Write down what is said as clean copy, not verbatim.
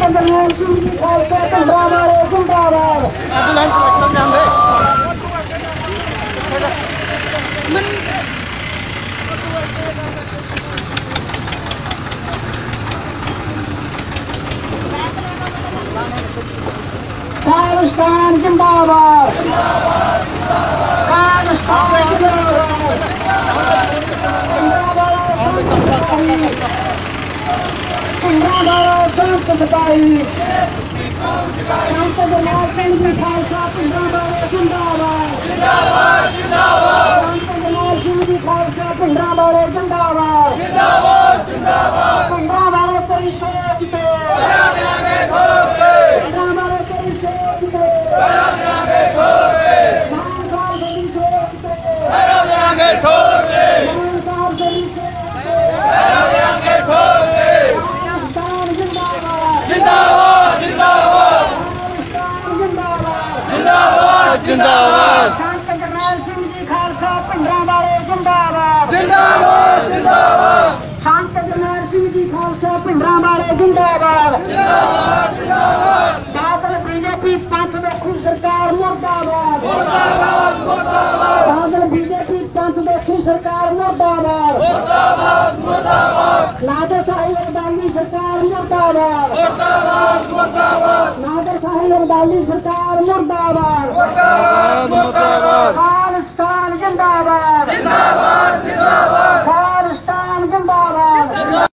खालिस्तान जिंदाबाद। बीजेपी पंथ देखू सरकार मुर्दाबाद। बीजेपी पंथ देखू सरकार मुर्दाबाद। नादर साहिब अब्दाली सरकार मुर्दाबाद। नादर साहिब अब्दाली सरकार मुर्दाबाद।